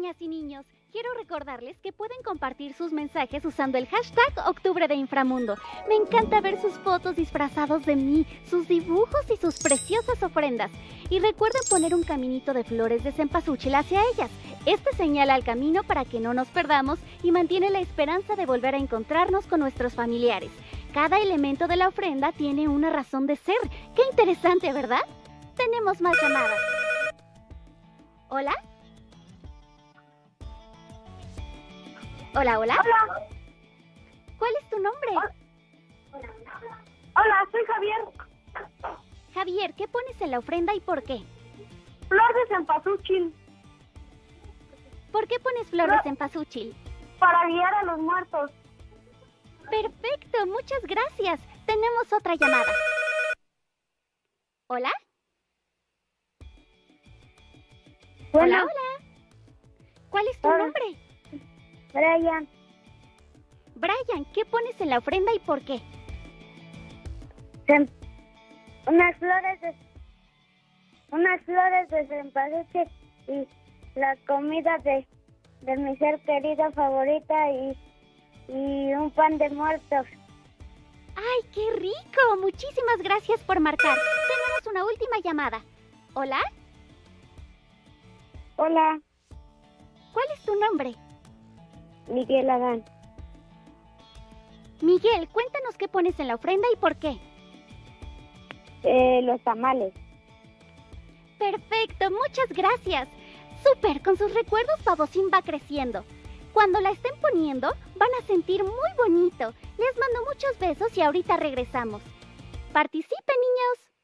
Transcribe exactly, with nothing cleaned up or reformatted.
niñas y niños, quiero recordarles que pueden compartir sus mensajes usando el hashtag Octubre de Inframundo. Me encanta ver sus fotos disfrazados de mí, sus dibujos y sus preciosas ofrendas. Y recuerden poner un caminito de flores de cempasúchil hacia ellas. Este señala el camino para que no nos perdamos y mantiene la esperanza de volver a encontrarnos con nuestros familiares. Cada elemento de la ofrenda tiene una razón de ser. ¡Qué interesante!, ¿verdad? Tenemos más llamadas. ¿Hola? Hola, hola. Hola. ¿Cuál es tu nombre? Hola, Hola, soy Javier. Javier, ¿qué pones en la ofrenda y por qué? Flor de cempasúchil. ¿Por qué pones flores en cempasúchil? Para guiar a los muertos. Perfecto, muchas gracias. Tenemos otra llamada. ¿Hola? Bueno. Hola, hola. ¿Cuál es tu Hola. nombre? Brian. Brian, ¿qué pones en la ofrenda y por qué? Cem- unas flores de unas flores de cempasúchil y la comida de, de mi ser querido favorita y, y un pan de muertos. ¡Ay, qué rico! Muchísimas gracias por marcar. Tenemos una última llamada. ¿Hola? Hola, ¿Cuál es tu nombre? Miguel Adán. Miguel, cuéntanos qué pones en la ofrenda y por qué. Eh, los tamales. Perfecto, muchas gracias. Súper, con sus recuerdos Babosín va creciendo. Cuando la estén poniendo, van a sentir muy bonito. Les mando muchos besos y ahorita regresamos. ¡Participen, niños!